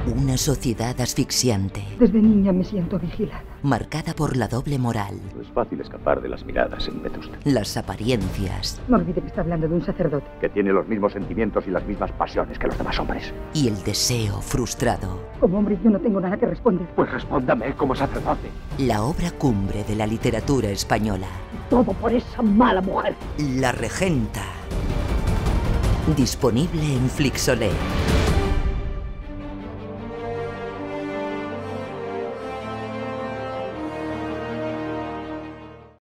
Una sociedad asfixiante, Desde niña me siento vigilada. marcada por la doble moral, No es fácil escapar de las miradas en Vetusta, las apariencias No olvide que está hablando de un sacerdote. que tiene los mismos sentimientos y las mismas pasiones que los demás hombres. y el deseo frustrado. Como hombre yo no tengo nada que responder. Pues respóndame como sacerdote. La obra cumbre de la literatura española, Todo por esa mala mujer. La Regenta. Disponible en Flixolé.